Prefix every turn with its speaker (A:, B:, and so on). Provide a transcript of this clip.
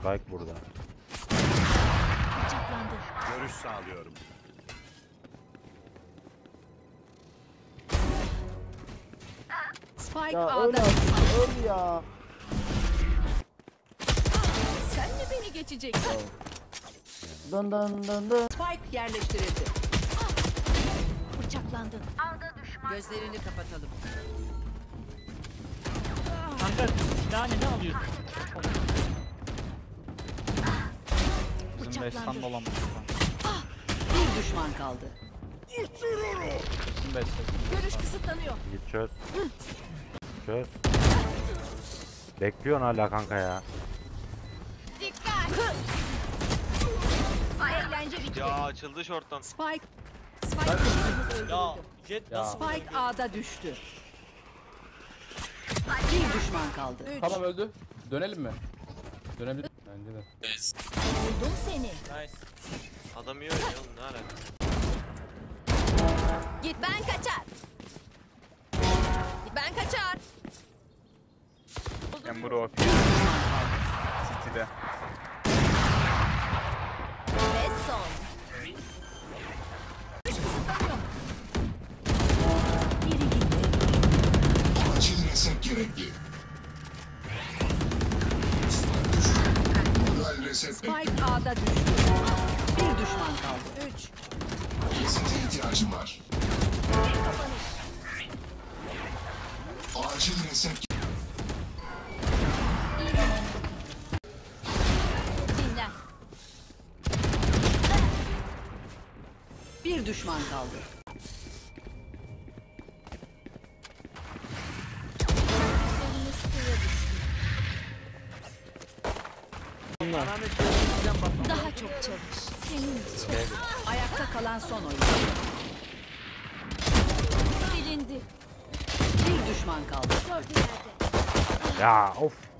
A: Spike burada.
B: Bıçaklandı.
C: Görüş sağlıyorum.
B: Spike
D: Ya
B: A'da.
D: öl ya.
B: Sen mi beni geçeceksin?
D: Dın dın dın dın.
B: Spike yerleştirildi. Bıçaklandın. Gözlerini kapatalım.
E: Kanka yani ne alıyorsun? Bizim
B: Bıçaklandı.
E: Bestan dolanmış.
B: Bir düşman kaldı.
E: Bizim Bestan.
B: Görüş kısıtlanıyor.
A: Git çöz. Çöz. Bekliyorsun hala kanka ya.
B: Dikkat. Eğlence bitti.
F: Ya açıldı short'tan.
B: Spike. Spike öldürüldü.
E: Ya Jet nasıl?
B: Spike A'da düştü. Bir düşman kaldı.
G: Tamam öldü. Dönelim mi? Dönebilir. Bence de.
B: Buldum seni.
E: Nice.
F: Adam iyi oynuyor oğlum, ne alaka?
B: Git ben kaçar. Ben kaçar.
H: Emre OP. City'de.
B: Ve son. Biri gitti.
I: Acil reset gerekli. Moral reset
B: Spike A'da düştü. Bir düşman kaldı. 3.
I: resete ihtiyacım var. Acil reset
B: Dinlen. Bir düşman kaldı. Daha çok çalış. Senin için. Ayakta kalan son oyun. Silindi. Bir düşman kaldı.
A: Ya of.